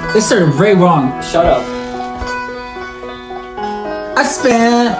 This started very wrong. Shut up. I spent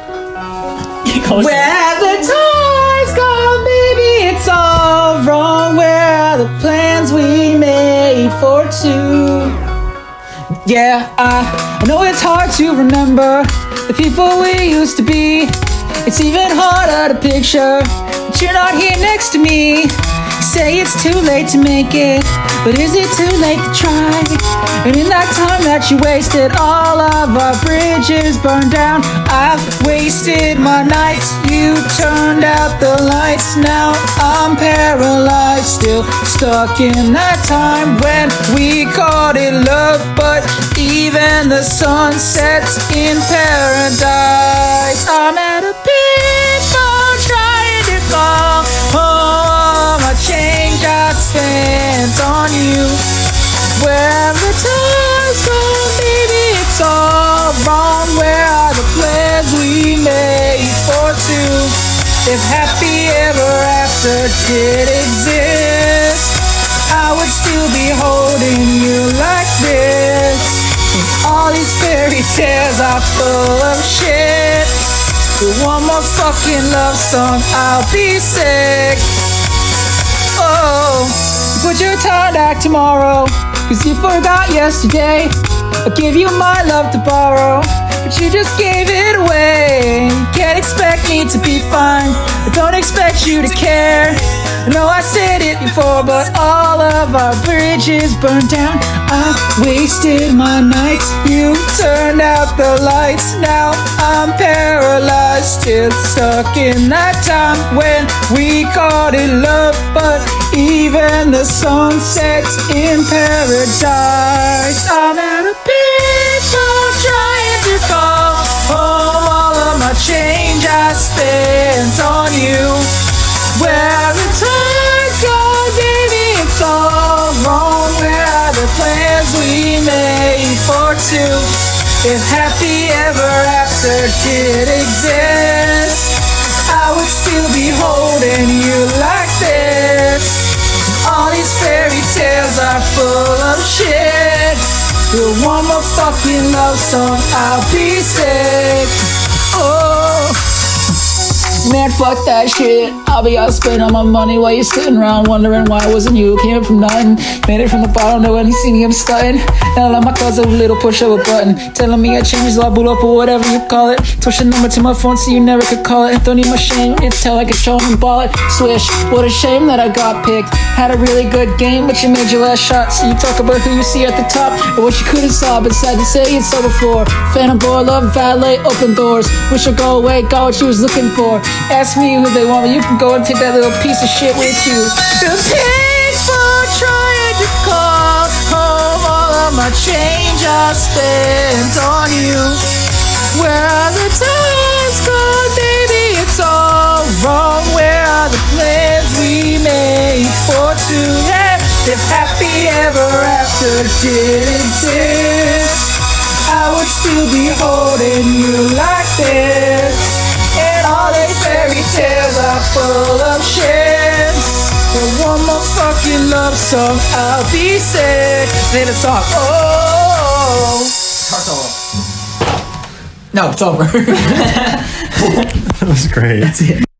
Where the time's gone, baby, it's all wrong. Where are the plans we made for two? Yeah, I know it's hard to remember the people we used to be. It's even harder to picture that you're not here next to me. You say it's too late to make it, but is it too late to try? And in that time that you wasted, all of our bridges burned down. I've wasted my nights, you turned out the lights. Now I'm paralyzed, still stuck in that time when we called it love. But even the sun sets in paradise. I'm at a payphone trying to call home. I change I spent on you. Where the time's gone, baby, it's all wrong. Where are the plans we made for two? If happy ever after did exist, I would still be holding you like this. And all these fairy tales are full of shit. With one more fucking love song, I'll be sick. Oh, put your time back tomorrow, 'cause you forgot yesterday. I gave you my love to borrow, but you just gave it away. You can't expect me to be fine, I don't expect you to care. I know I said it before, but all of our bridges burned down. I wasted my nights, you turned out the lights. Now I'm paralyzed, still stuck in that time when we called it love. But even the sun sets in paradise. I'm at a payphone trying to call home. All of my change I spent on you. Where the time's gone, baby, it's all wrong. Where are the plans we made for two? If happy ever after did exist, I would still be holding you like this. All these fairy tales are full of shit. With one more fucking love song, I'll be sick. Oh, man, fuck that shit. I'll be out spending all my money while you're sitting around wondering why it wasn't you. Came from nothing, made it from the bottom, no one see me, I'm stunting. Now I let my cousin a little push of a button, telling me I changed, so I boot up or whatever you call it. Switch the number to my phone so you never could call it. Don't need my shame, it's tell I could show and ball it. Swish, what a shame that I got picked. Had a really good game, but you made your last shot. So you talk about who you see at the top, or what you couldn't saw, but sad to say it's so before. Phantom boy, love, valet, open doors. Wish I go away, got what you was looking for. Ask me who they want, but you can go and take that little piece of shit with you. The payphone trying to call home. All of my change I spent on you. Where are the times gone, baby, it's all wrong. Where are the plans we made for two? Yeah, if happy ever after did exist, I would still be holding you like this. And all these fairy tales are full of shit. For one more fucking love song, I'll be sick. Say the song. Oh. No, it's over. That was great. That's it.